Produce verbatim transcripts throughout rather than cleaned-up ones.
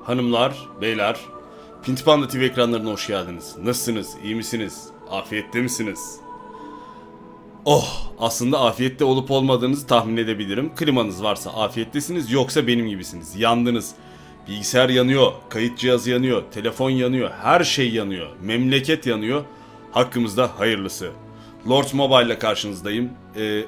Hanımlar, beyler, Pinti Panda T V ekranlarına hoş geldiniz. Nasılsınız? İyi misiniz? Afiyette misiniz? Oh, aslında afiyette olup olmadığınızı tahmin edebilirim. Klimanız varsa afiyettesiniz, yoksa benim gibisiniz. Yandınız. Bilgisayar yanıyor, kayıt cihazı yanıyor, telefon yanıyor, her şey yanıyor. Memleket yanıyor. Hakkımızda hayırlısı. Lords Mobile ile karşınızdayım. Ee,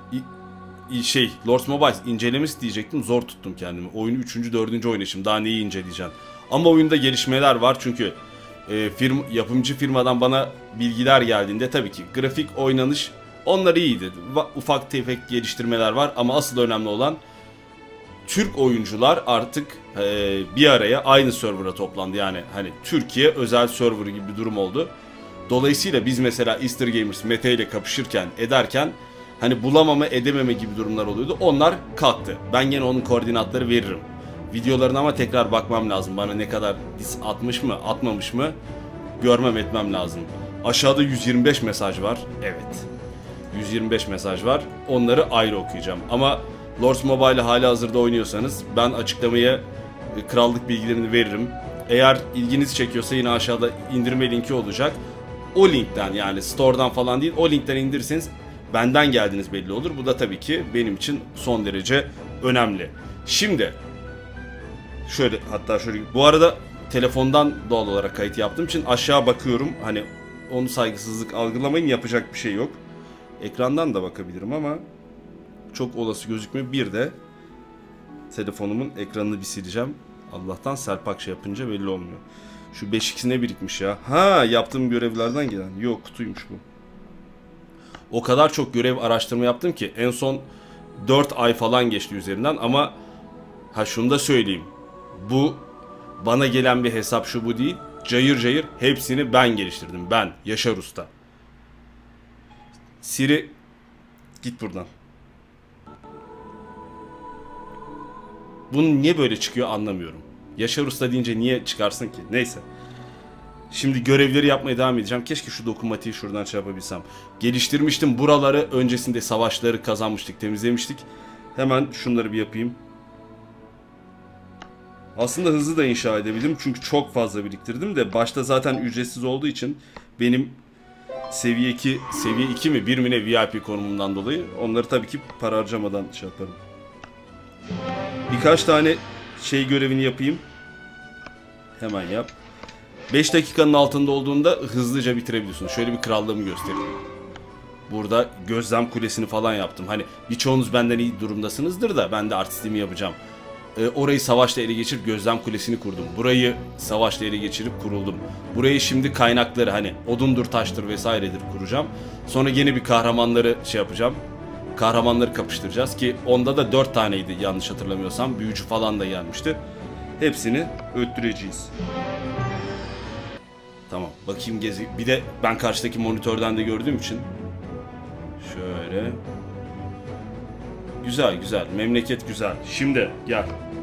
şey, Lords Mobile incelemesi diyecektim, zor tuttum kendimi. Oyunu üçüncü dördüncü oynayışım, daha neyi inceleyeceğim. Ama oyunda gelişmeler var çünkü e, firm, yapımcı firmadan bana bilgiler geldiğinde tabii ki grafik, oynanış onlar iyiydi. Ufak tefek geliştirmeler var ama asıl önemli olan Türk oyuncular artık e, bir araya aynı server'a toplandı. Yani hani Türkiye özel server gibi bir durum oldu. Dolayısıyla biz mesela Easter Gamers Mete ile kapışırken ederken hani bulamama edememe gibi durumlar oluyordu. Onlar kalktı. Ben gene onun koordinatları veririm. Videolarına ama tekrar bakmam lazım. Bana ne kadar dis atmış mı atmamış mı görmem etmem lazım. Aşağıda yüz yirmi beş mesaj var. Evet. yüz yirmi beş mesaj var. Onları ayrı okuyacağım. Ama Lords Mobile'ı hala hazırda oynuyorsanız ben açıklamaya krallık bilgilerini veririm. Eğer ilginizi çekiyorsa yine aşağıda indirme linki olacak. O linkten, yani store'dan falan değil, o linkten indirirseniz benden geldiğiniz belli olur. Bu da tabii ki benim için son derece önemli. Şimdi şöyle, hatta şöyle, bu arada telefondan doğal olarak kayıt yaptığım için aşağı bakıyorum. Hani onu saygısızlık algılamayın, yapacak bir şey yok. Ekrandan da bakabilirim ama çok olası gözükmüyor. Bir de telefonumun ekranını bir sileceğim. Allah'tan Serpak şey yapınca belli olmuyor. Şu beş x ne birikmiş ya? Ha, yaptığım görevlerden gelen. Yok, kutuymuş bu. O kadar çok görev araştırma yaptım ki en son dört ay falan geçti üzerinden ama ha şunu da söyleyeyim. Bu bana gelen bir hesap, şu bu değil. Cayır cayır hepsini ben geliştirdim. Ben, Yaşar Usta. Siri git buradan. Bunun niye böyle çıkıyor anlamıyorum. Yaşar Usta deyince niye çıkarsın ki? Neyse. Şimdi görevleri yapmaya devam edeceğim. Keşke şu dokunmatiği şuradan şey yapabilsem. Geliştirmiştim buraları. Öncesinde savaşları kazanmıştık, temizlemiştik. Hemen şunları bir yapayım. Aslında hızlı da inşa edebilirim. Çünkü çok fazla biriktirdim de. Başta zaten ücretsiz olduğu için benim seviye iki, seviye iki mi bir mi ne V I P konumundan dolayı onları tabii ki para harcamadan şey yaparım. Birkaç tane şey görevini yapayım. Hemen yap. beş dakikanın altında olduğunda hızlıca bitirebiliyorsun. Şöyle bir krallığımı göstereyim. Burada gözlem kulesini falan yaptım. Hani birçoğunuz benden iyi durumdasınızdır da ben de artistliğimi yapacağım. Ee, orayı savaşla ele geçirip gözlem kulesini kurdum. Burayı savaşla ele geçirip kuruldum. Burayı şimdi kaynakları, hani odundur, taştır vesairedir kuracağım. Sonra yeni bir kahramanları şey yapacağım. Kahramanları kapıştıracağız ki onda da dört taneydi yanlış hatırlamıyorsam. Büyücü falan da gelmişti. Hepsini öttüreceğiz. Tamam, bakayım gezi. Bir de ben karşıdaki monitörden de gördüğüm için şöyle. Güzel güzel, memleket güzel. Şimdi gel.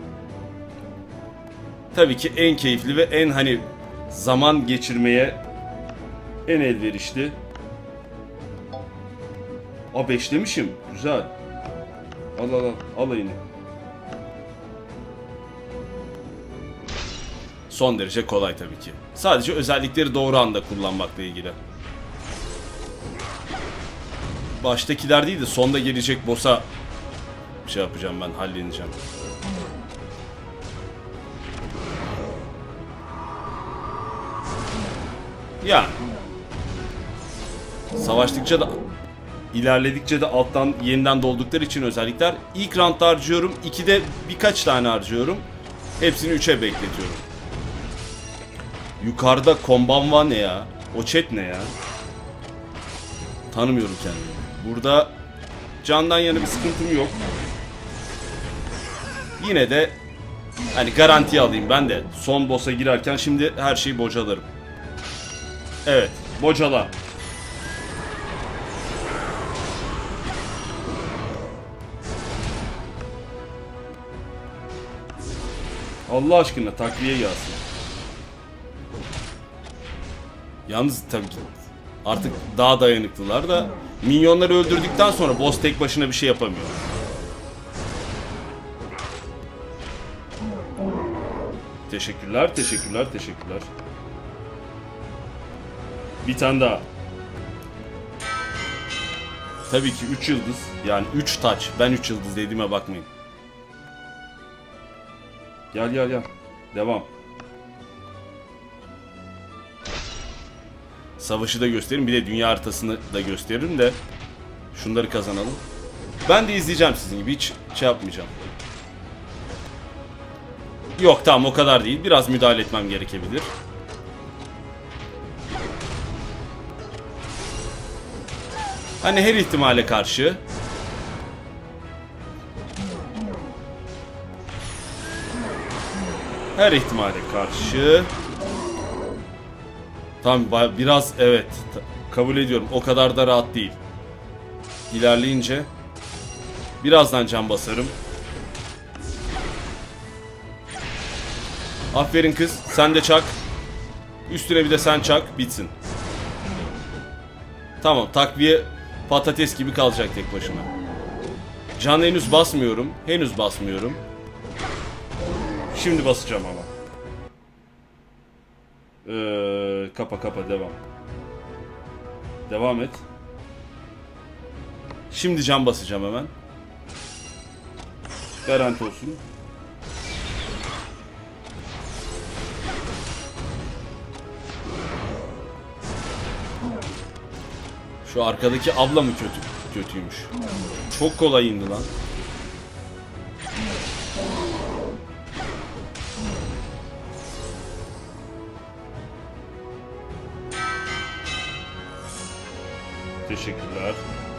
Tabii ki en keyifli ve en hani zaman geçirmeye en elverişli. A beş demişim. Güzel. Al al al. Alayını. Son derece kolay tabii ki. Sadece özellikleri doğru anda kullanmakla ilgili. Baştakiler değil de sonda gelecek boss'a şey yapacağım, ben halledeceğim. Ya. Savaştıkça da ilerledikçe de alttan yeniden doldukları için özellikler. İlk roundda harcıyorum. ikide birkaç tane harcıyorum. Hepsini üçe bekletiyorum. Yukarıda Kombanva ne ya? O chat ne ya? Tanımıyorum kendimi. Burada candan yana bir sıkıntım yok. Yine de hani garanti alayım ben de son boss'a girerken şimdi her şeyi bocalarım. Evet, bocala. Allah aşkına takviye gelsin. Yalnız tabii ki artık daha dayanıklılar da minyonları öldürdükten sonra boss tek başına bir şey yapamıyor. Teşekkürler, teşekkürler, teşekkürler. Bir tane daha. Tabii ki üç yıldız. Yani üç taç. Ben üç yıldız dediğime bakmayın. Gel gel gel. Devam. Savaşı da gösterin. Bir de dünya haritasını da gösteririm de. Şunları kazanalım. Ben de izleyeceğim sizin gibi. Hiç şey yapmayacağım. Yok tamam o kadar değil. Biraz müdahale etmem gerekebilir. Hani her ihtimale karşı. Her ihtimale karşı. Tamam biraz evet. Kabul ediyorum. O kadar da rahat değil. İlerleyince. Birazdan can basarım. Aferin kız. Sen de çak. Üstüne bir de sen çak. Bitsin. Tamam. Takviye patates gibi kalacak tek başına. Can henüz basmıyorum. Henüz basmıyorum. Şimdi basacağım ama. Ee, kapa kapa devam. Devam et. Şimdi can basacağım hemen. Garanti olsun. Şu arkadaki abla mı kötü kötüymüş? Çok kolay indi lan. Teşekkürler.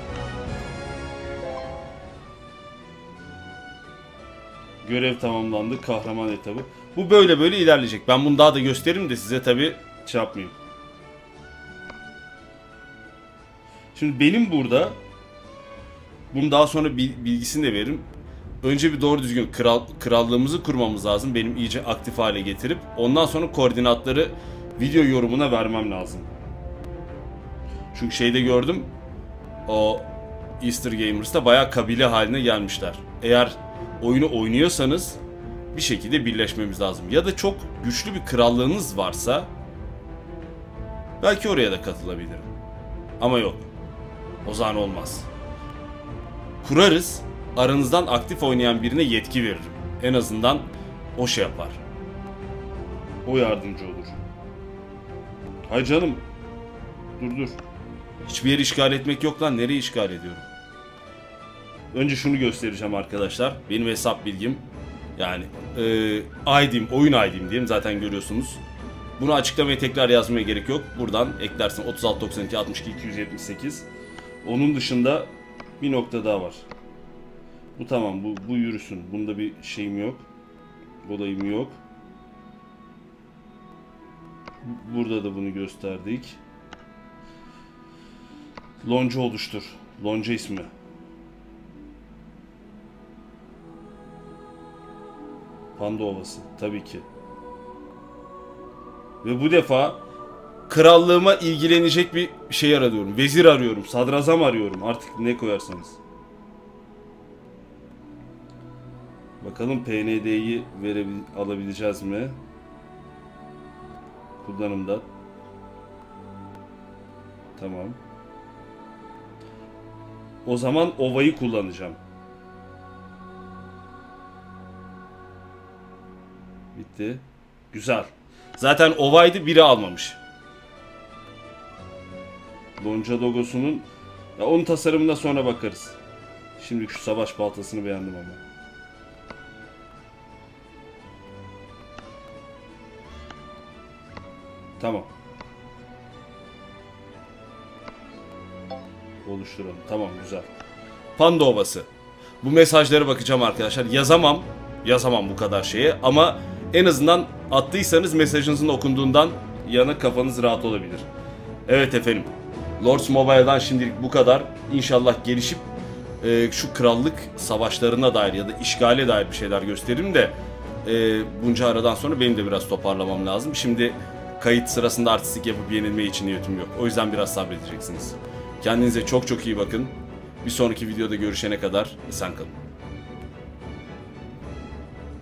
Görev tamamlandı. Kahraman etabı. Bu böyle böyle ilerleyecek. Ben bunu daha da gösteririm de size tabi şey yapmayayım. Şimdi benim burada bunu daha sonra bilgisini de veririm. Önce bir doğru düzgün kral, krallığımızı kurmamız lazım. Benim iyice aktif hale getirip ondan sonra koordinatları video yorumuna vermem lazım. Çünkü şeyde gördüm. O Easter Gamers'ta bayağı kabile haline gelmişler. Eğer oyunu oynuyorsanız bir şekilde birleşmemiz lazım. Ya da çok güçlü bir krallığınız varsa belki oraya da katılabilirim. Ama yok. O zaman olmaz. Kurarız. Aranızdan aktif oynayan birine yetki veririm. En azından o şey yapar. O yardımcı olur. Hay canım. Dur dur. Hiçbir yeri işgal etmek yok lan. Nereyi işgal ediyorum? Önce şunu göstereceğim arkadaşlar. Benim hesap bilgim. Yani e, I D'm, oyun I D'm diyeyim. Zaten görüyorsunuz. Bunu açıklamaya tekrar yazmaya gerek yok. Buradan eklersin otuz altı doksan iki altmış iki iki yüz yetmiş sekiz. Onun dışında bir nokta daha var. Bu tamam. Bu, bu yürüsün. Bunda bir şeyim yok. Olayım yok. Burada da bunu gösterdik. Lonca oluştur. Lonca ismi. Panda Ovası. Tabii ki. Ve bu defa krallığıma ilgilenecek bir şey arıyorum. Vezir arıyorum. Sadrazam arıyorum. Artık ne koyarsanız. Bakalım P N D'yi alabileceğiz mi? Kullanımda. Tamam. O zaman ovayı kullanacağım. Bitti. Güzel. Zaten ovaydı, biri almamış. Lonca logosunun... Ya onun tasarımına sonra bakarız. Şimdi şu savaş baltasını beğendim ama. Tamam. Oluşturalım. Tamam, güzel. Panda Ovası. Bu mesajlara bakacağım arkadaşlar. Yazamam. Yazamam bu kadar şeye ama en azından attıysanız mesajınızın okunduğundan yana kafanız rahat olabilir. Evet efendim. Lords Mobile'dan şimdilik bu kadar. İnşallah gelişip e, şu krallık savaşlarına dair ya da işgale dair bir şeyler gösteririm de e, bunca aradan sonra benim de biraz toparlamam lazım. Şimdi kayıt sırasında artistik yapıp yenilme için niyetim yok. O yüzden biraz sabredeceksiniz. Kendinize çok çok iyi bakın. Bir sonraki videoda görüşene kadar esen kalın.